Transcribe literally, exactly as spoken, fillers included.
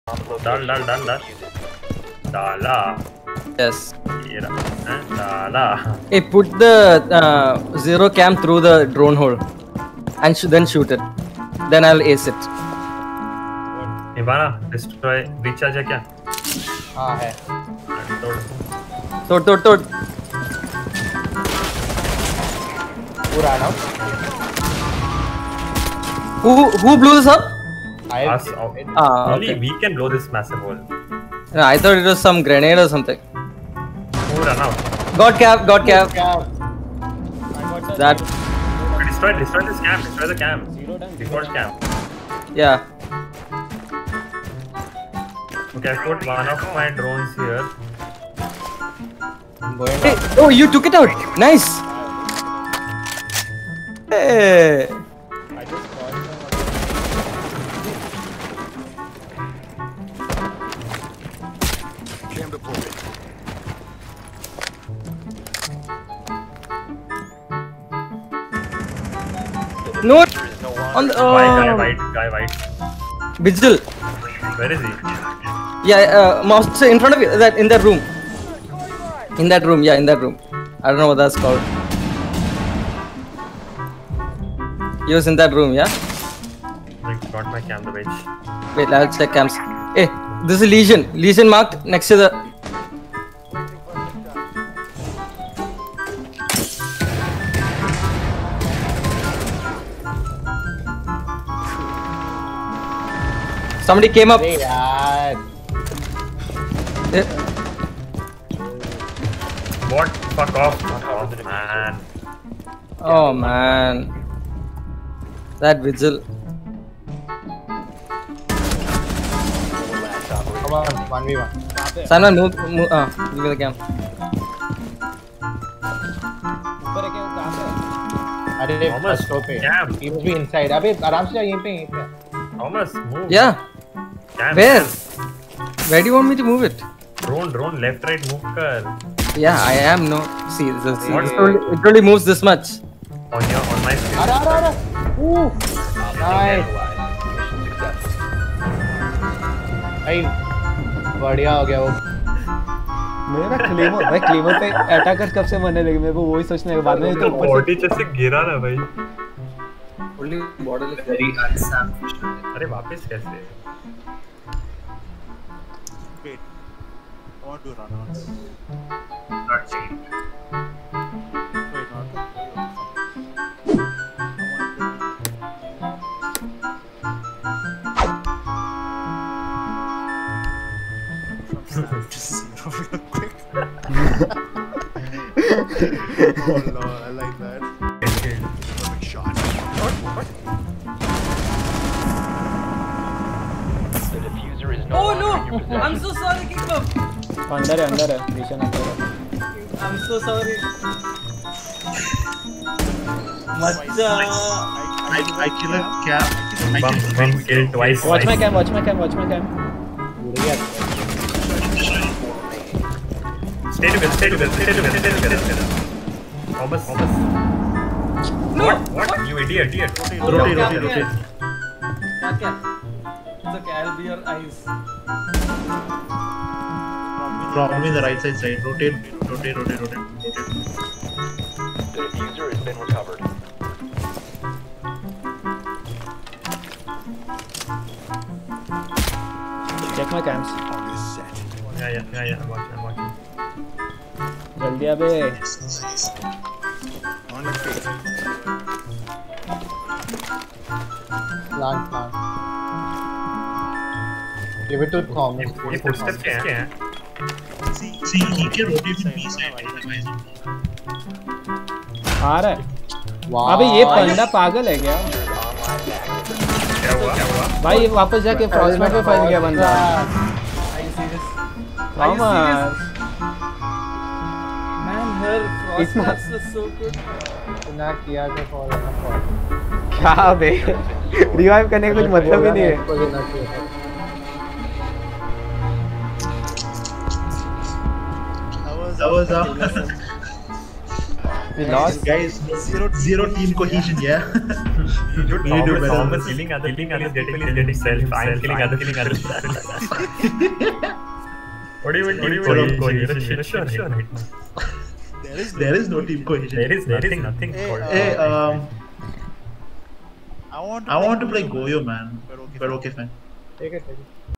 डाल डाल डाल डाल डाला. Yes. डाला. Hey, put the uh, zero cam through the drone hole, and sh then shoot it. Then I'll ace it. इबाना destroy recharge है क्या? हाँ है. तोड़. तोड़ तोड़ तोड़. पूरा ना. Who who blew this up? I. Us. Ah, Only okay. we can blow this massive hole. No, I thought it was some grenade or something. Pura now. Got cap, got cap. That. Destroy, destroy this cam. Destroy the cam. Default cam. Yeah. Okay, I put one of my drones here. Hey, oh, you took it out. Nice. Hey. No. On the. Oh. Guy, guy, white, guy, white. Vigil. Where is he? Yeah, uh, mouse in front of you. That in that room. In that room, yeah, in that room. I don't know what that's called. He was in that room, yeah. I got my cam, the bitch. Wait, I'll check cams. Hey, this is Legion. Legion marked next to the. Somebody came up. Hey, yaar. Eh, What? Fuck off. Fuck off, man. Oh man. That Vigil. Come on, one v one. Simon, move, move. Ah, give me the cam. अरे Thomas, first पे. cam. He must be inside. अबे आराम से जा यहीं पे यहीं पे. Thomas, move. Yeah. Cam. Where? Where do you want me to move it? Drone, drone, left, right, move kar. Yeah, I am no. See, this, see What? it, only, it only moves this much. On your, on my screen. अरे अरे अरे. Ooh. Nice. भाई बढ़िया हो गया वो. मेरा claimer भाई क्लेमर पे अटैकर कब से मरने लगे मेरे को वही सोचने के बाद में तो ऊपर बॉडी जैसे गिरा ना भाई. Only border is very unselfish. अरे वापस कैसे? Wait. I want to run on. Not cheap. Wait, not. Just zero real quick. Oh lord, I like that. Perfect shot. What? What? The diffuser is no Oh longer no! in your possession. I'm so sorry, Kingdom. अंदर है अंदर है vision अंदर है. I'm so sorry. Macha. I, I kill a cap. I Bum, kill bum, kill twice. Watch my cam, watch my cam, watch my cam. Stay together, stay together, stay together, stay together. Thomas, Thomas. No! What? What? You idiot, idiot. Rotate, Oh, rotate, no, rotate, cap, rotate. Cap, cap. It's okay, I'll be your eyes. Probably the right side side. Rotate, rotate, rotate, rotate, rotate. The diffuser has been recovered. Check my cams. Yeah, yeah, yeah, yeah. I'm watching, I'm watching. जल्दी अबे. On the face. Plant, plant. Give it to Tom. ये ये footsteps क्या हैं? See, see, he can rotate in B side. आ रहा है. Wow. अबे ये बंदा पागल है क्या? क्या हुआ? क्या हुआ? भाई ये वापस जाके फ्रॉस्टमाइट पे फंस गया बंदा. Are you serious? Are you Thomas. serious? Man, her frostbite was so good. ना किया तो फॉल ना फॉल. क्या बे? रिवाइव करने का कुछ मतलब ही नहीं है. That was that. We lost. Guys, zero, zero team cohesion, yeah. Dude, We need to do better. Thomas is killing other, killing others, getting, getting self. I'm killing others, killing others. What do you mean? What do you mean? Cohesion? Shit, sure, sure, right now. There is, there is no team cohesion. There is nothing, nothing Hey, called. uh, Hey, um, I want to I play want to play Goyo, Goyo, man. But okay, But okay, fine. Take it, take it.